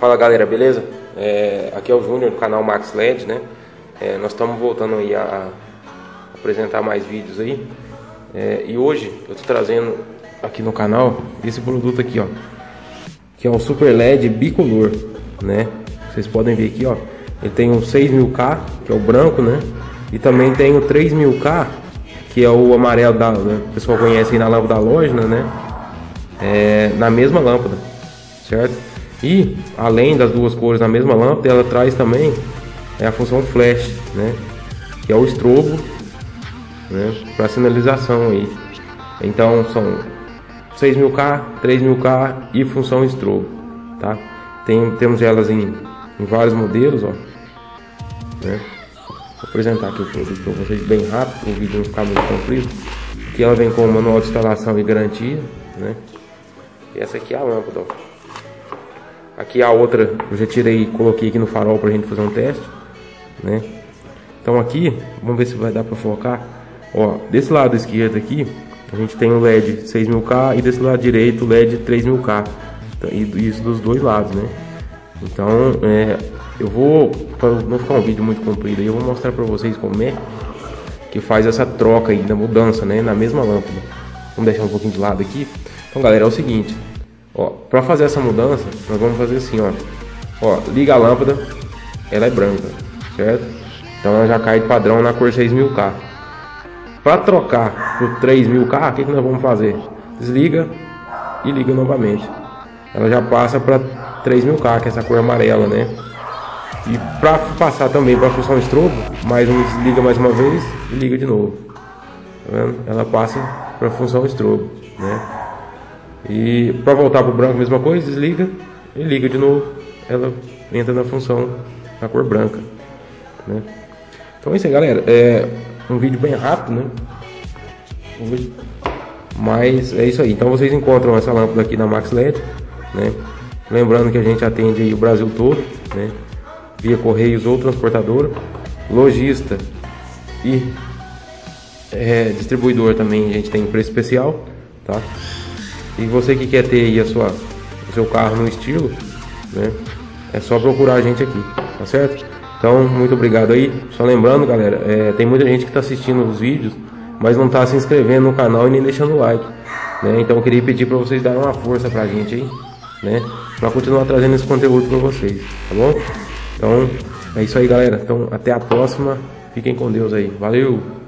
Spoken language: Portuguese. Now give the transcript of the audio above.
Fala galera, beleza? Aqui é o Júnior do canal Max LED, né? Nós estamos voltando aí a apresentar mais vídeos aí. E hoje eu estou trazendo aqui no canal esse produto aqui, ó, que é o Super LED bicolor, né? Vocês podem ver aqui, ó, ele tem um 6000K, que é o branco, né? E também tem o 3000K, que é o amarelo da, né? O pessoal conhece aí na lâmpada halógena, né? Na mesma lâmpada, certo? E além das duas cores na mesma lâmpada, ela traz também a função flash, né? Que é o estrobo, né? Para sinalização aí. Então são 6000K, 3000K e função estrobo, tá? Temos elas em vários modelos, ó, né? Vou apresentar aqui o produto para vocês bem rápido, o vídeo não ficar muito comprido. Aqui ela vem com o manual de instalação e garantia, né? E essa aqui é a lâmpada, ó. Aqui a outra eu já tirei e coloquei aqui no farol pra gente fazer um teste, né? Então aqui, vamos ver se vai dar pra focar. Ó, desse lado esquerdo aqui, a gente tem o LED 6000K e desse lado direito o LED 3000K. E isso dos dois lados, né? Então, eu vou, para não ficar um vídeo muito comprido aí, eu vou mostrar pra vocês como é que faz essa troca aí, da mudança, né? Na mesma lâmpada. Vamos deixar um pouquinho de lado aqui. Então galera, é o seguinte, ó, para fazer essa mudança, nós vamos fazer assim, ó, liga a lâmpada, ela é branca, certo? Então ela já cai de padrão na cor 6000K. Para trocar pro 3000K, o que nós vamos fazer? Desliga e liga novamente. Ela já passa para 3000K, que é essa cor amarela, né? E para passar também para a função estrobo, desliga mais uma vez e liga de novo. Tá vendo? Ela passa para a função estrobo, né? E para voltar para o branco, a mesma coisa, desliga e liga de novo. Ela entra na função da cor branca, né? Então é isso aí, galera. É um vídeo bem rápido, né? Mas é isso aí. Então vocês encontram essa lâmpada aqui na Max LED, né? Lembrando que a gente atende aí o Brasil todo, né? Via correios ou transportadora, lojista e distribuidor também. A gente tem preço especial, tá? E você que quer ter aí o seu carro no estilo, né? É só procurar a gente aqui, tá certo? Então, muito obrigado aí. Só lembrando, galera, tem muita gente que está assistindo os vídeos, mas não está se inscrevendo no canal e nem deixando o like, né? Então eu queria pedir para vocês darem uma força pra gente aí, né? Para continuar trazendo esse conteúdo para vocês, tá bom? Então, é isso aí, galera. Então, até a próxima. Fiquem com Deus aí. Valeu!